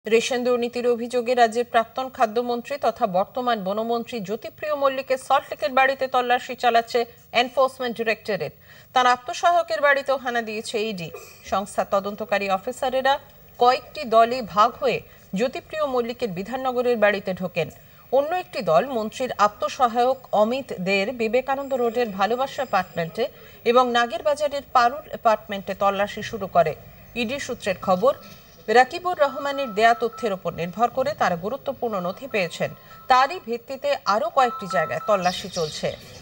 Ration দুর্নীতির অভিযোগে রাজ্যের প্রাক্তন খাদ্যমন্ত্রী তথা বর্তমান বনমন্ত্রী জ্যোতিপ্রিয় মল্লিকের সল্টলেকের বাড়িতে তল্লাশি চালাচ্ছে এনফোর্সমেন্ট ডিরেক্টরেট। তার আত্মসহায়কের বাড়িতেও হানা দিয়েছে ইডি। সংস্থার তদন্তকারী অফিসারেরা কয়েকটি দলে ভাগ হয়ে জ্যোতিপ্রিয় মল্লিকের বিধাননগরের বাড়িতে ঢোকেন। অন্য একটি দল মন্ত্রীর আত্মসহায়ক অমিত দের বিবেকানন্দ রোডের ভালোবাসা অ্যাপার্টমেন্টে এবং নাগেরবাজারের পারুর অ্যাপার্টমেন্টে তল্লাশি শুরু করে। ইডি সূত্রের খবর, রাকিবুর রহমানের দেয়া তথ্যের উপর নির্ভর করে তারা গুরুত্বপূর্ণ নথি পেয়েছেন। তারই ভিত্তিতে আরও কয়েকটি জায়গায় তল্লাশি চলছে।